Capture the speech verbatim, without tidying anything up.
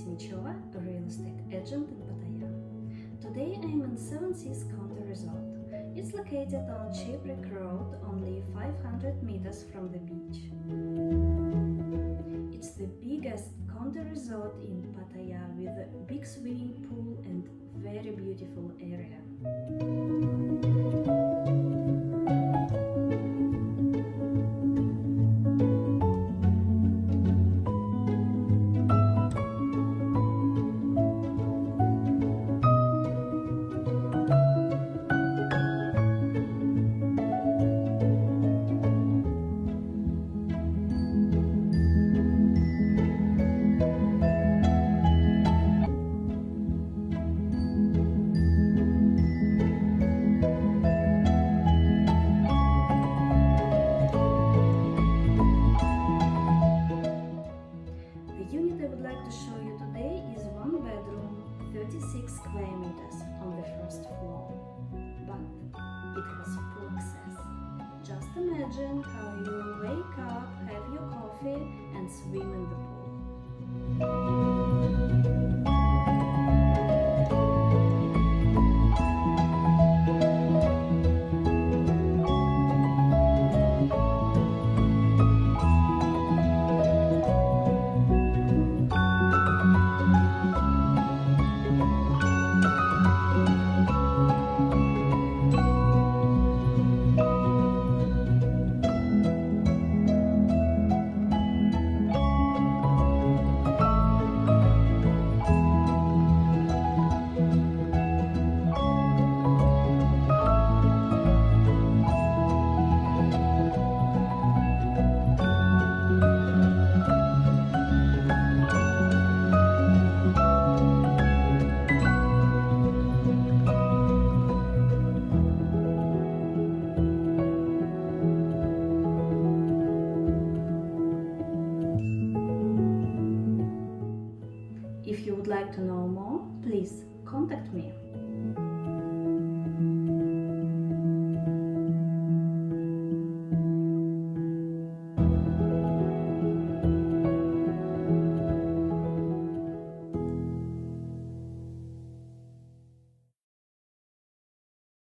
Michova, a real estate agent in Pattaya. Today I am in Seven Seas Condo Resort. It's located on Shipwreck Road, only five hundred meters from the beach. It's the biggest condo resort in Pattaya with a big swimming pool and very beautiful area. thirty-six square meters on the first floor, but it has full access. Just imagine how you wake up, have your coffee and swim in the pool.